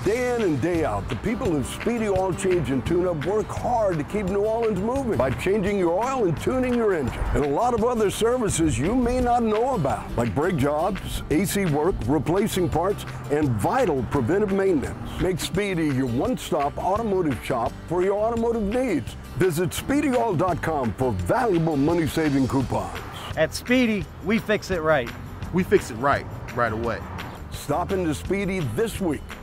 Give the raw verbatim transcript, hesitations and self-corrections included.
Day in and day out, the people of SpeeDee Oil Change and Tune-Up work hard to keep New Orleans moving by changing your oil and tuning your engine. And a lot of other services you may not know about, like brake jobs, A C work, replacing parts, and vital preventive maintenance. Make SpeeDee your one-stop automotive shop for your automotive needs. Visit speedee oil dot com for valuable money-saving coupons. At SpeeDee, we fix it right. We fix it right, right away. Stop into SpeeDee this week.